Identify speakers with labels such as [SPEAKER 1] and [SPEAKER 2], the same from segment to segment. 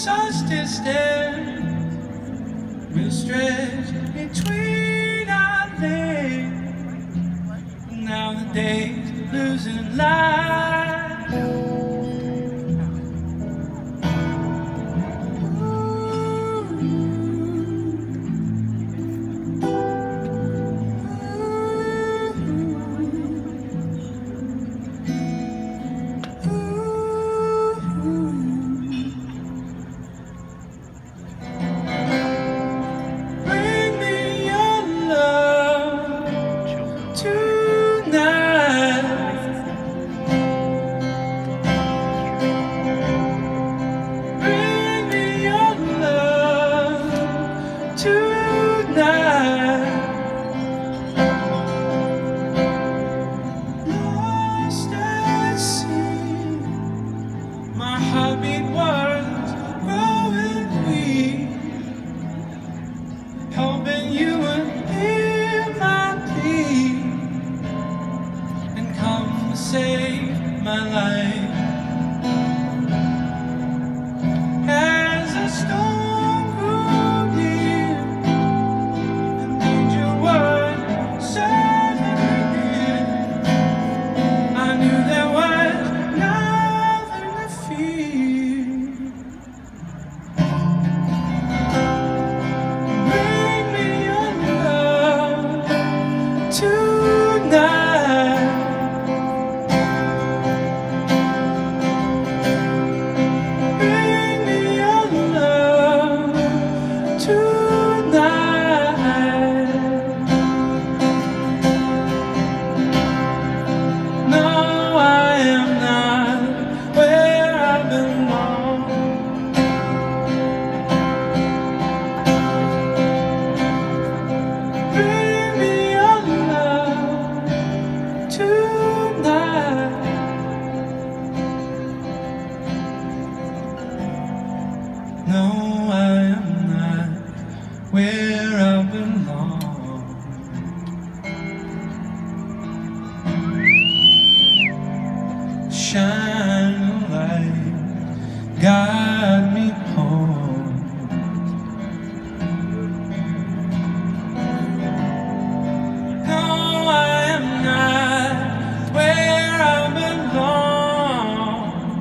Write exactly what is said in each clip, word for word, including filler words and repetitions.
[SPEAKER 1] such distance will stretch between our legs. Now the day's losing light. Lost at sea, my heartbeat was growing weak, hoping you would hear my plea and come to save my life. As the storm grew near, the danger was certainly near. I knew there was nothing to fear. Bring me your love tonight. Bring me your love tonight. No, I am not where I belong. Bring me your love tonight. No, I am not where I belong. Shine a light, guide me home. No, I am not where I belong.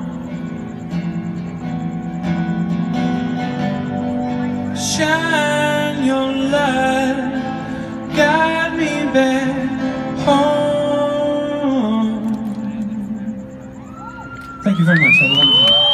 [SPEAKER 1] Shine your light, guide me back home. Thank you very much. Have a wonderful day.